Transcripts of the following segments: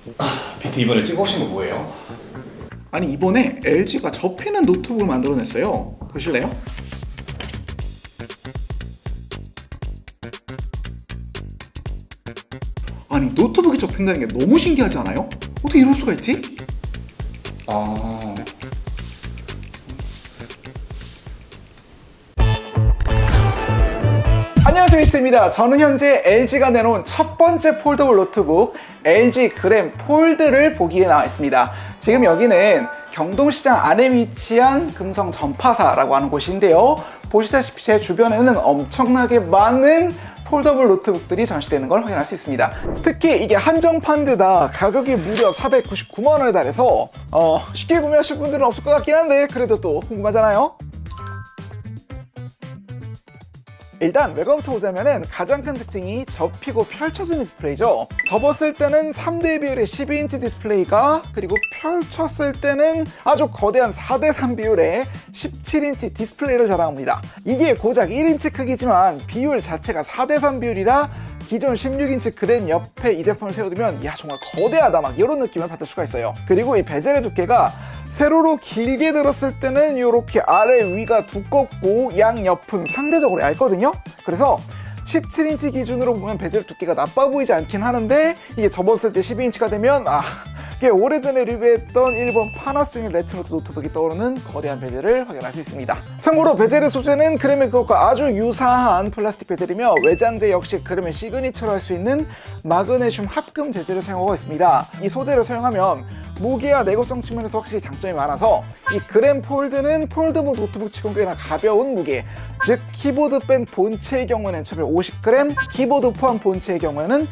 비트 이번에 찍어오신 거 뭐예요? 아니 이번에 LG가 접히는 노트북을 만들어냈어요. 보실래요? 아니 노트북이 접힌다는 게 너무 신기하지 않아요? 어떻게 이럴 수가 있지? 안녕하세요, 히트입니다. 저는 현재 LG가 내놓은 첫 번째 폴더블 노트북 LG 그램 폴드를 보기에 나와 있습니다. 지금 여기는 경동시장 안에 위치한 금성 전파사라고 하는 곳인데요. 보시다시피 제 주변에는 엄청나게 많은 폴더블 노트북들이 전시되는 걸 확인할 수 있습니다. 특히 이게 한정판데다 가격이 무려 499만 원에 달해서 쉽게 구매하실 분들은 없을 것 같긴 한데 그래도 또 궁금하잖아요. 일단 외관부터 보자면은 가장 큰 특징이 접히고 펼쳐지는 디스플레이죠. 접었을 때는 3대 비율의 12인치 디스플레이가, 그리고 펼쳤을 때는 아주 거대한 4대3 비율의 17인치 디스플레이를 자랑합니다. 이게 고작 1인치 크기지만 비율 자체가 4대3 비율이라 기존 16인치 그램 옆에 이 제품을 세워두면 야 정말 거대하다 막 이런 느낌을 받을 수가 있어요. 그리고 이 베젤의 두께가 세로로 길게 들었을 때는 이렇게 아래 위가 두껍고 양 옆은 상대적으로 얇거든요. 그래서 17인치 기준으로 보면 베젤 두께가 나빠 보이지 않긴 하는데 이게 접었을 때 12인치가 되면 꽤 오래전에 리뷰했던 일본 파나소닉 레트노트 노트북이 떠오르는 거대한 베젤을 확인할 수 있습니다. 참고로 베젤의 소재는 그램의 그것과 아주 유사한 플라스틱 베젤이며 외장재 역시 그램의 시그니처로 할 수 있는 마그네슘 합금 재질을 사용하고 있습니다. 이 소재를 사용하면 무게와 내구성 측면에서 확실히 장점이 많아서 이 그램 폴드는 폴더블 노트북 치곤 꽤나 가벼운 무게, 즉 키보드 뺀 본체의 경우에는 1150g, 키보드 포함 본체의 경우에는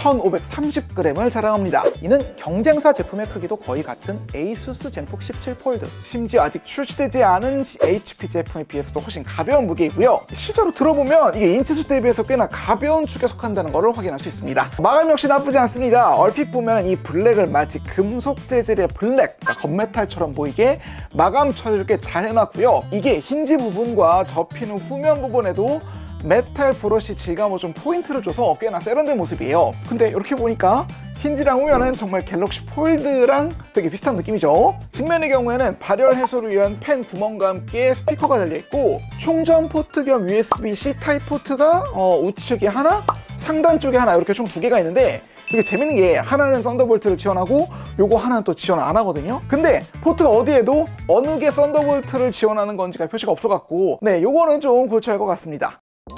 1530g을 자랑합니다. 이는 경쟁사 제품의 크기도 거의 같은 ASUS 젠폭 17 폴드, 심지어 아직 출시되지 않은 HP 제품에 비해서도 훨씬 가벼운 무게이고요. 실제로 들어보면 이게 인치수 대비해서 꽤나 가벼운 축에 속한다는 것을 확인할 수 있습니다. 마감 역시 나쁘지 않습니다. 얼핏 보면 이 블랙을 마치 금속 재질의 블랙, 건메탈처럼 보이게 마감 처리를 꽤 잘 해놨고요. 이게 힌지 부분과 접히는 후면 부분에도 메탈 브러쉬 질감으로 좀 포인트를 줘서 꽤나 세련된 모습이에요. 근데 이렇게 보니까 힌지랑 후면은 정말 갤럭시 폴드랑 되게 비슷한 느낌이죠. 측면의 경우에는 발열 해소를 위한 펜 구멍과 함께 스피커가 달려있고, 충전 포트 겸 USB-C 타입 포트가 우측에 하나, 상단 쪽에 하나, 이렇게 총 2개가 있는데 되게 재밌는 게 하나는 썬더볼트를 지원하고 요거 하나는 또 지원 안 하거든요. 근데 포트가 어디에도 어느 게 썬더볼트를 지원하는 건지가 표시가 없어갖고 요거는 좀 고쳐야 할 것 같습니다.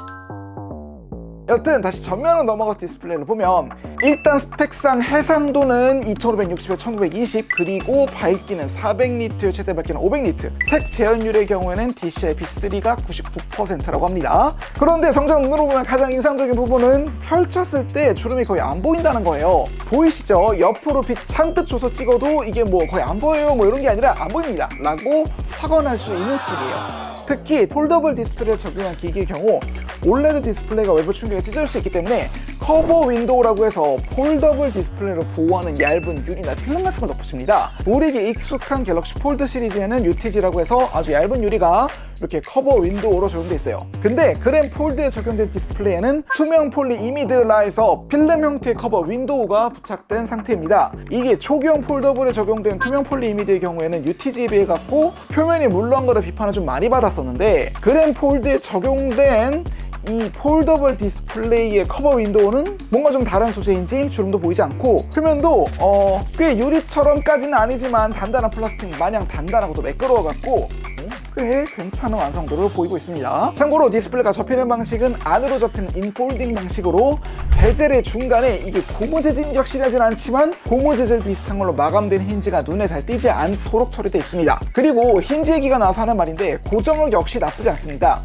여튼 다시 전면으로 넘어가서 디스플레이를 보면 일단 스펙상 해상도는 2560에 1920, 그리고 밝기는 400니트에 최대 밝기는 500니트, 색 재현율의 경우에는 DCI-P3가 99%라고 합니다. 그런데 정작 눈으로 보면 가장 인상적인 부분은 펼쳤을 때 주름이 거의 안 보인다는 거예요. 보이시죠? 옆으로 빛 잔뜩 줘서 찍어도 이게 뭐 거의 안 보여요 뭐 이런 게 아니라 안 보입니다 라고 확언할 수 있는 스틱이에요. 특히 폴더블 디스플레이를 적용한 기기의 경우 올레드 디스플레이가 외부 충격에 찢어질 수 있기 때문에 커버 윈도우라고 해서 폴더블 디스플레이를 보호하는 얇은 유리나 필름 같은 걸 덧붙입니다. 우리에게 익숙한 갤럭시 폴드 시리즈에는 UTG라고 해서 아주 얇은 유리가 이렇게 커버 윈도우로 적용되어 있어요. 근데 그램 폴드에 적용된 디스플레이에는 투명 폴리 이미드라에서 필름 형태의 커버 윈도우가 부착된 상태입니다. 이게 초기형 폴더블에 적용된 투명 폴리 이미드의 경우에는 UTG에 비해 갖고 표면이 물렁 거라 비판을 좀 많이 받았었는데, 그램 폴드에 적용된 이 폴더블 디스플레이의 커버 윈도우는 뭔가 좀 다른 소재인지 주름도 보이지 않고 표면도 꽤 유리처럼까지는 아니지만 단단한 플라스틱 마냥 단단하고도 매끄러워 갖고 꽤 괜찮은 완성도를 보이고 있습니다. 참고로 디스플레이가 접히는 방식은 안으로 접히는 인폴딩 방식으로 베젤의 중간에 이게 고무 재질인지 확실하진 않지만 고무 재질 비슷한 걸로 마감된 힌지가 눈에 잘 띄지 않도록 처리되어 있습니다. 그리고 힌지 얘기가 나와서 하는 말인데 고정력 역시 나쁘지 않습니다.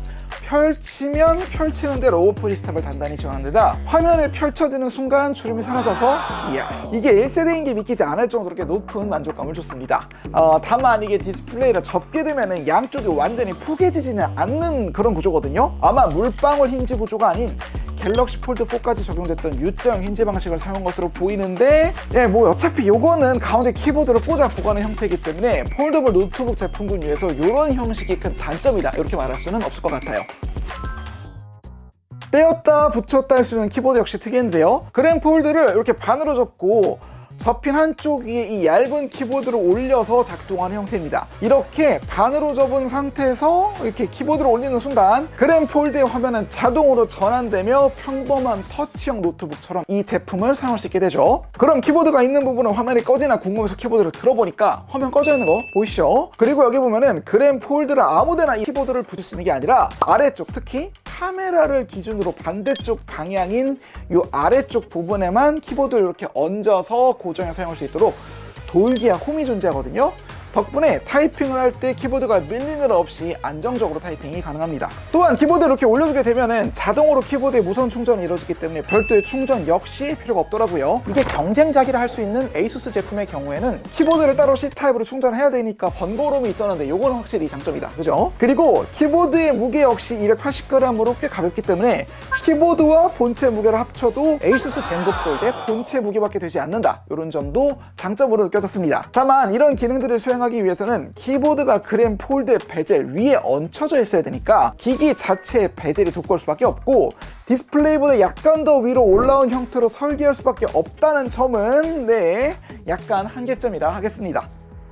펼치면 펼치는 대로 프리스탑을 단단히 지원하는 데다 화면을 펼쳐지는 순간 주름이 사라져서 이야, 이게 1세대인 게 믿기지 않을 정도로 꽤 높은 만족감을 줬습니다. 다만 이게 디스플레이를 접게 되면 양쪽이 완전히 포개지지는 않는 그런 구조거든요. 아마 물방울 힌지 구조가 아닌 갤럭시 폴드 4까지 적용됐던 U자형 힌지 방식을 사용한 것으로 보이는데, 뭐 어차피 요거는 가운데 키보드를 꽂아 보관하는 형태이기 때문에 폴더블 노트북 제품군 중에서 이런 형식이 큰 단점이다 이렇게 말할 수는 없을 것 같아요. 떼었다 붙였다 할 수 있는 키보드 역시 특이한데요. 그램 폴드를 이렇게 반으로 접고 접힌 한쪽 위에 이 얇은 키보드를 올려서 작동하는 형태입니다. 이렇게 반으로 접은 상태에서 이렇게 키보드를 올리는 순간 그램 폴드의 화면은 자동으로 전환되며 평범한 터치형 노트북처럼 이 제품을 사용할 수 있게 되죠. 그럼 키보드가 있는 부분은 화면이 꺼지나 궁금해서 키보드를 들어보니까 화면 꺼져 있는 거 보이시죠? 그리고 여기 보면은 그램 폴드를 아무데나 이 키보드를 붙일 수 있는 게 아니라 아래쪽, 특히 카메라를 기준으로 반대쪽 방향인 이 아래쪽 부분에만 키보드를 이렇게 얹어서 고정해서 사용할 수 있도록 돌기와 홈이 존재하거든요. 덕분에 타이핑을 할 때 키보드가 밀리는 일 없이 안정적으로 타이핑이 가능합니다. 또한 키보드를 이렇게 올려주게 되면은 자동으로 키보드에 무선 충전이 이루어지기 때문에 별도의 충전 역시 필요가 없더라고요. 이게 경쟁작이라 할 수 있는 에이수스 제품의 경우에는 키보드를 따로 C타입으로 충전해야 되니까 번거로움이 있었는데 요거는 확실히 장점이다, 그죠? 그리고 키보드의 무게 역시 280g으로 꽤 가볍기 때문에 키보드와 본체 무게를 합쳐도 에이수스 젠북 폴드의 본체 무게밖에 되지 않는다, 이런 점도 장점으로 느껴졌습니다. 다만 이런 기능들을 수행하기 위해서는 키보드가 그램 폴드의 베젤 위에 얹혀져 있어야 되니까 기기 자체의 베젤이 두꺼울 수밖에 없고 디스플레이보다 약간 더 위로 올라온 형태로 설계할 수밖에 없다는 점은 약간 한계점이라 하겠습니다.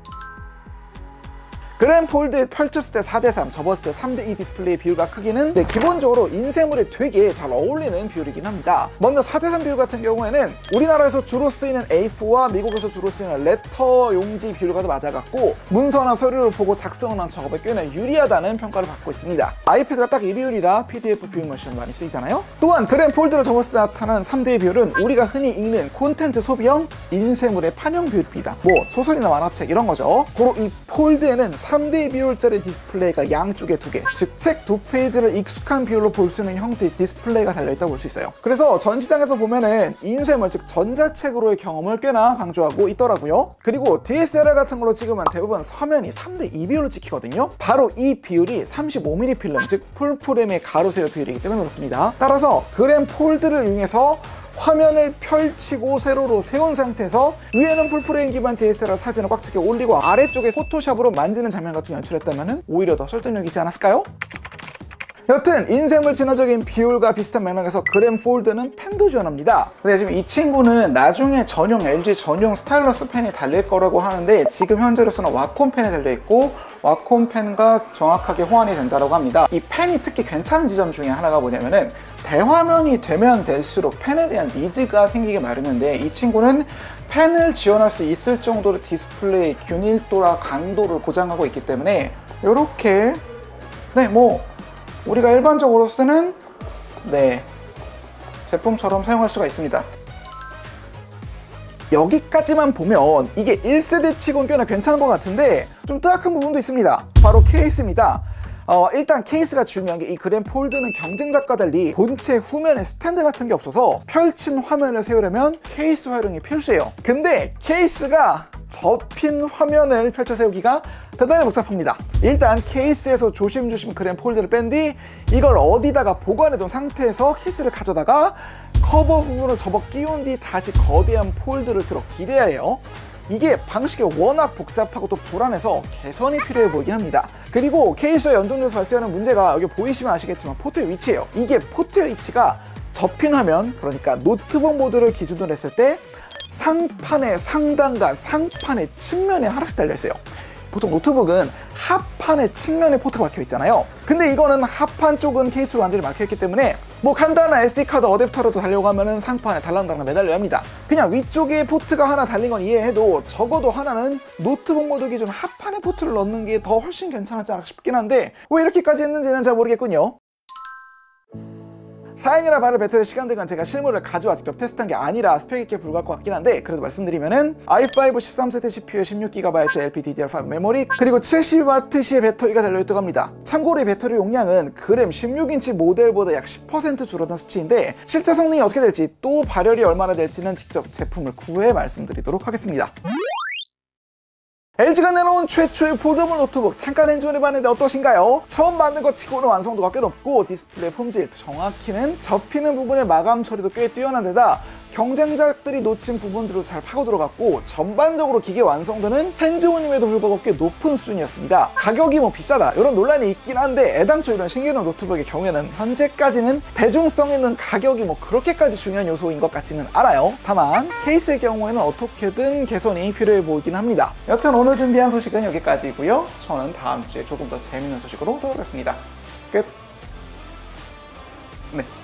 그램 폴드 펼쳤을 때 4:3, 접었을 때 3:2 디스플레이 비율과 크기는 기본적으로 인쇄물에 되게 잘 어울리는 비율이긴 합니다. 먼저 4:3 비율 같은 경우에는 우리나라에서 주로 쓰이는 A4와 미국에서 주로 쓰이는 레터 용지 비율과도 맞아갖고 문서나 서류를 보고 작성하는 작업에 꽤나 유리하다는 평가를 받고 있습니다. 아이패드가 딱 이 비율이라 PDF 뷰잉 머신 많이 쓰이잖아요. 또한 그램 폴드를 접었을 때 나타나는 3:2 비율은 우리가 흔히 읽는 콘텐츠 소비형 인쇄물의 판형 비율입니다. 뭐 소설이나 만화책 이런 거죠. 고로 이 폴드에는 3:2 비율짜리 디스플레이가 양쪽에 2개, 즉 책 2페이지를 익숙한 비율로 볼 수 있는 형태의 디스플레이가 달려있다고 볼 수 있어요. 그래서 전시장에서 보면은 인쇄물, 즉 전자책으로의 경험을 꽤나 강조하고 있더라고요. 그리고 DSLR 같은 걸로 찍으면 대부분 서면이 3:2 비율로 찍히거든요. 바로 이 비율이 35mm 필름, 즉 풀프레임의 가로세로 비율이기 때문에 그렇습니다. 따라서 그램 폴드를 이용해서 화면을 펼치고 세로로 세운 상태에서 위에는 풀프레임 기반 DSLR 사진을 꽉 차게 올리고 아래쪽에 포토샵으로 만지는 장면 같은 걸 연출했다면 오히려 더 설득력 있지 않았을까요? 여튼 인쇄물 진화적인 비율과 비슷한 맥락에서 그램 폴드는 펜도 지원합니다. 근데 지금 이 친구는 나중에 전용 LG 전용 스타일러스 펜이 달릴 거라고 하는데 지금 현재로서는 와콤 펜이 달려있고 와콤 펜과 정확하게 호환이 된다고 합니다. 이 펜이 특히 괜찮은 지점 중에 하나가 뭐냐면은 대화면이 되면 될수록 펜에 대한 니즈가 생기게 마련인데 이 친구는 펜을 지원할 수 있을 정도로 디스플레이 균일도와 강도를 보장하고 있기 때문에 이렇게 우리가 일반적으로 쓰는 제품처럼 사용할 수가 있습니다. 여기까지만 보면 이게 1세대 치곤 꽤나 괜찮은 것 같은데 좀 뜨악한 부분도 있습니다. 바로 케이스입니다. 일단 케이스가 중요한 게 이 그램 폴드는 경쟁작과 달리 본체 후면에 스탠드 같은 게 없어서 펼친 화면을 세우려면 케이스 활용이 필수예요. 근데 케이스가 접힌 화면을 펼쳐 세우기가 대단히 복잡합니다. 일단 케이스에서 조심조심 그램 폴드를 뺀 뒤 이걸 어디다가 보관해둔 상태에서 케이스를 가져다가 커버 부분을 접어 끼운 뒤 다시 거대한 폴드를 들어 기대야 해요. 이게 방식이 워낙 복잡하고 또 불안해서 개선이 필요해 보이긴 합니다. 그리고 케이스와 연동돼서 발생하는 문제가 여기 보이시면 아시겠지만 포트의 위치예요. 이게 포트의 위치가 접힌 화면, 그러니까 노트북 모드를 기준으로 했을 때 상판의 상단과 상판의 측면에 하나씩 달려있어요. 보통 노트북은 하판의 측면에 포트가 박혀 있잖아요. 근데 이거는 하판 쪽은 케이스로 완전히 막혀있기 때문에 뭐 간단한 SD카드 어댑터로도 달려가면은 상판에 달랑달랑 매달려야 합니다. 그냥 위쪽에 포트가 하나 달린 건 이해해도 적어도 하나는 노트북 모드 기준 하판에 포트를 넣는 게 더 훨씬 괜찮았지 않을까 싶긴 한데 왜 이렇게까지 했는지는 잘 모르겠군요. 4인이라 바를 배틀의 시간들간 제가 실물을 가져와 직접 테스트한 게 아니라 스펙 있게 불과할 것 같긴 한데 그래도 말씀드리면은 i5 13세대 CPU에 16GB LPDDR5 메모리 그리고 70W시의 배터리가 달려있다고 합니다. 참고로 이 배터리 용량은 그램 16인치 모델보다 약 10% 줄어든 수치인데 실제 성능이 어떻게 될지 또 발열이 얼마나 될지는 직접 제품을 구해 말씀드리도록 하겠습니다. LG가 내놓은 최초의 폴더블 노트북 잠깐 엔진해봤는데 어떠신가요? 처음 만든 것 치고는 완성도가 꽤 높고 디스플레이 폼질, 정확히는 접히는 부분의 마감 처리도 꽤 뛰어난 데다 경쟁자들이 놓친 부분들도 잘 파고 들어갔고 전반적으로 기계 완성도는 핸즈온임에도 불구하고 꽤 높은 수준이었습니다. 가격이 뭐 비싸다 이런 논란이 있긴 한데 애당초 이런 신기록 노트북의 경우에는 현재까지는 대중성 있는 가격이 뭐 그렇게까지 중요한 요소인 것 같지는 않아요. 다만 케이스의 경우에는 어떻게든 개선이 필요해 보이긴 합니다. 여튼 오늘 준비한 소식은 여기까지고요. 저는 다음 주에 조금 더 재밌는 소식으로 돌아오겠습니다. 끝. 네.